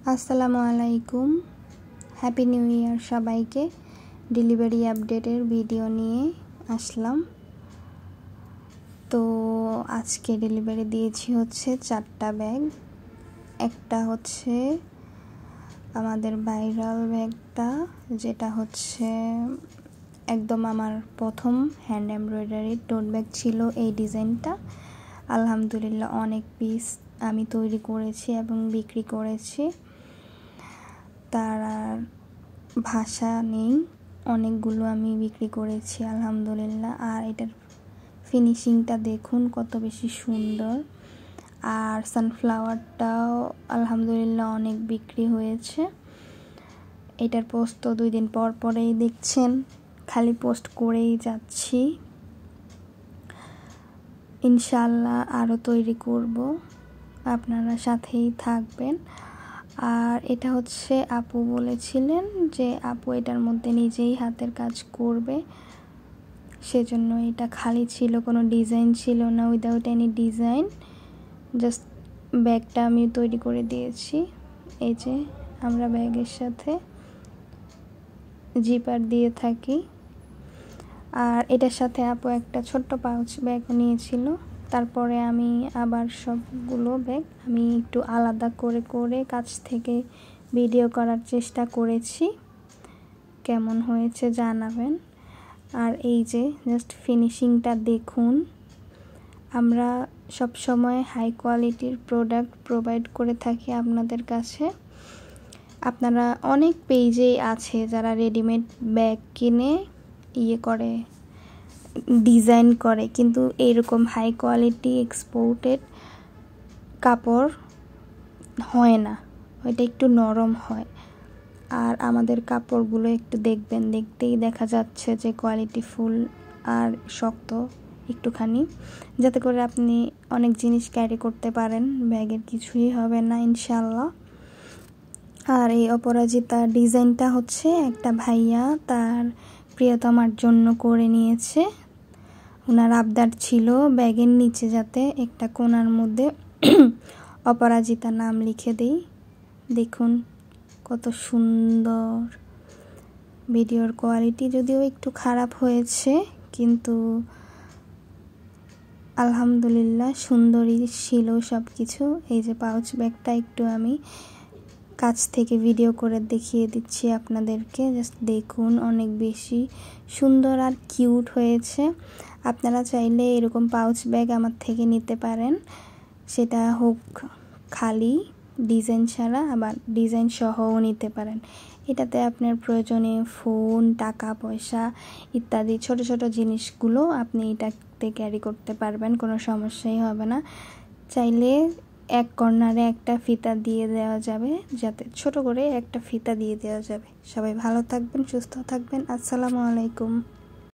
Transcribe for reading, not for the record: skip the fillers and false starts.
আসসালামু আলাইকুম, happy new year সবাইকে। ডেলিভারি আপডেটের ভিডিও নিয়ে আসলাম। তো আজকে ডেলিভারি দিয়েছি হচ্ছে 4টা ব্যাগ। একটা হচ্ছে আমাদের ভাইরাল ব্যাগটা, যেটা হচ্ছে একদম আমার প্রথম হ্যান্ড এমব্রয়ডারি টোট ব্যাগ ছিল। এই ডিজাইনটা আলহামদুলিল্লাহ অনেক পিস আমি তৈরি করেছি এবং বিক্রি করেছি, তার আর ভাষা নেই। অনেকগুলো আমি বিক্রি করেছি আলহামদুলিল্লাহ। আর এটার ফিনিশিংটা দেখুন কত বেশি সুন্দর। আর সানফ্লাওয়ারটাও আলহামদুলিল্লাহ অনেক বিক্রি হয়েছে। এটার পোস্ট তো 2 দিন পর পরেই দেখছেন, খালি পোস্ট করেই যাচ্ছি। ইনশাআল্লাহ আরও তৈরি করব, আপনারা সাথেই থাকবেন। আর এটা হচ্ছে আপু বলেছিলেন যে আপু এটার মধ্যে নিজেই হাতের কাজ করবে, সেজন্য এটা খালি ছিল, কোনো ডিজাইন ছিল না। উইদাউট এনি ডিজাইন জাস্ট ব্যাগটা আমি তৈরি করে দিয়েছি। এই যে আমরা ব্যাগের সাথে জিপার দিয়ে থাকি। আর এটার সাথে আপু একটা ছোট্ট পাউচ ব্যাগ নিয়েছিল। তারপরে আমি আবার সবগুলো ব্যাগ আমি একটু আলাদা করে করে কাছ থেকে ভিডিও করার চেষ্টা করেছি। কেমন হয়েছে জানাবেন। আর এই যে জাস্ট ফিনিশিংটা দেখুন। আমরা সব সময় হাই কোয়ালিটির প্রোডাক্ট প্রোভাইড করে থাকি আপনাদের কাছে। আপনারা অনেক পেজেই আছে যারা রেডিমেড ব্যাগ কিনে করে ডিজাইন করে, কিন্তু এরকম হাই কোয়ালিটি এক্সপোর্টেড কাপড় হয় না, ওইটা একটু নরম হয়। আর আমাদের কাপড়গুলো একটু দেখবেন, দেখতেই দেখা যাচ্ছে যে কোয়ালিটি ফুল আর শক্ত একটুখানি, যাতে করে আপনি অনেক জিনিস ক্যারি করতে পারেন, ব্যাগের কিছুই হবে না ইনশাল্লাহ। আর এই অপরাজিতা ডিজাইনটা হচ্ছে একটা ভাইয়া তার প্রিয়তমার জন্য করে নিয়েছে। ওনার আবদার ছিল ব্যাগের নিচে যাতে একটা কোণার মধ্যে অপরাজিতা নাম লিখে দেই। দেখুন কত সুন্দর। ভিডিওর কোয়ালিটি যদিও একটু খারাপ হয়েছে, কিন্তু আলহামদুলিল্লাহ সুন্দরই ছিল সব কিছু। এই যে পাউচ ব্যাগটা একটু আমি কাছ থেকে ভিডিও করে দেখিয়ে দিচ্ছি আপনাদেরকে। জাস্ট দেখুন, অনেক বেশি সুন্দর আর কিউট হয়েছে। আপনারা চাইলে এরকম পাউচ ব্যাগ আমার থেকে নিতে পারেন, সেটা হোক খালি ডিজাইন ছাড়া, আবার ডিজাইন সহও নিতে পারেন। এটাতে আপনার প্রয়োজনীয় ফোন, টাকা পয়সা ইত্যাদি ছোট ছোট জিনিসগুলো আপনি এটাতে ক্যারি করতে পারবেন, কোনো সমস্যাই হবে না। চাইলে এক কর্নারে একটা ফিতা দিয়ে দেওয়া যাবে, যাতে ছোট করে একটা ফিতা দিয়ে দেওয়া যাবে। সবাই ভালো থাকবেন, সুস্থ থাকবেন। আসসালামু আলাইকুম।